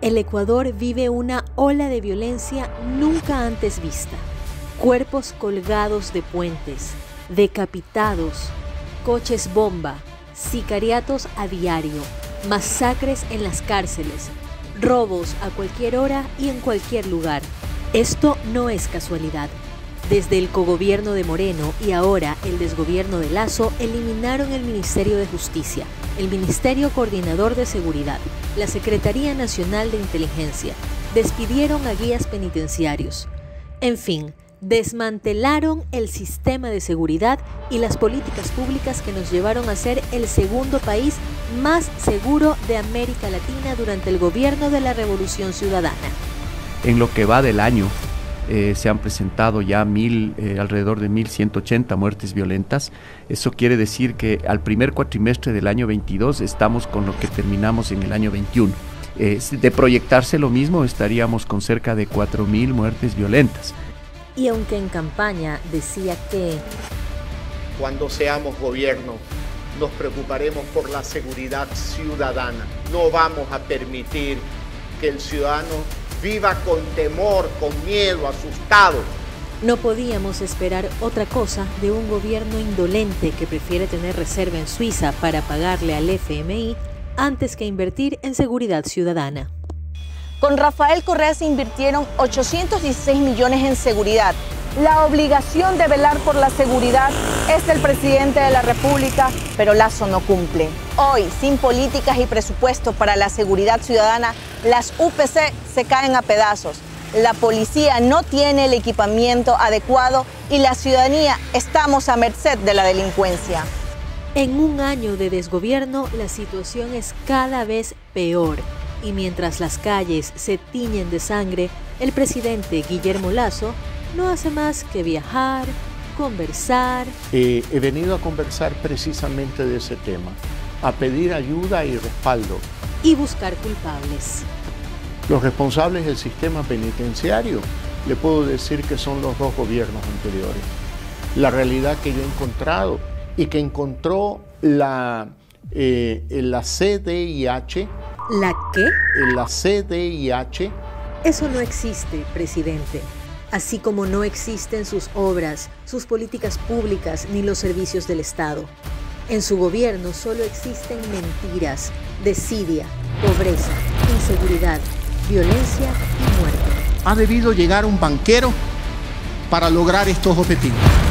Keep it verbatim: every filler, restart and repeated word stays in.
El Ecuador vive una ola de violencia nunca antes vista. Cuerpos colgados de puentes, decapitados, coches bomba, sicariatos a diario, masacres en las cárceles, robos a cualquier hora y en cualquier lugar. Esto no es casualidad. Desde el cogobierno de Moreno y ahora el desgobierno de Lasso eliminaron el Ministerio de Justicia, el Ministerio Coordinador de Seguridad, la Secretaría Nacional de Inteligencia, despidieron a guías penitenciarios. En fin, desmantelaron el sistema de seguridad y las políticas públicas que nos llevaron a ser el segundo país más seguro de América Latina durante el gobierno de la Revolución Ciudadana. En lo que va del año, Eh, se han presentado ya mil, eh, alrededor de mil ciento ochenta muertes violentas. Eso quiere decir que al primer cuatrimestre del año veintidós estamos con lo que terminamos en el año veintiuno. Eh, de proyectarse lo mismo, estaríamos con cerca de cuatro mil muertes violentas. Y aunque en campaña decía que cuando seamos gobierno nos preocuparemos por la seguridad ciudadana, no vamos a permitir que el ciudadano viva con temor, con miedo, asustado. no podíamos esperar otra cosa de un gobierno indolente que prefiere tener reserva en Suiza para pagarle al F M I antes que invertir en seguridad ciudadana. Con Rafael Correa se invirtieron ochocientos dieciséis millones en seguridad. La obligación de velar por la seguridad es del presidente de la República, pero Lasso no cumple. Hoy, sin políticas y presupuesto para la seguridad ciudadana, las U P C se caen a pedazos. La policía no tiene el equipamiento adecuado y la ciudadanía estamos a merced de la delincuencia. En un año de desgobierno, la situación es cada vez peor. Y mientras las calles se tiñen de sangre, el presidente Guillermo Lasso no hace más que viajar, conversar. Eh, he venido a conversar precisamente de ese tema, a pedir ayuda y respaldo. Y buscar culpables. Los responsables del sistema penitenciario, le puedo decir que son los dos gobiernos anteriores. La realidad que yo he encontrado y que encontró la, eh, la C D I H. ¿La qué? La C D I H. Eso no existe, presidente. Así como no existen sus obras, sus políticas públicas ni los servicios del Estado. En su gobierno solo existen mentiras, desidia, pobreza, inseguridad, violencia y muerte. Ha debido llegar un banquero para lograr estos objetivos.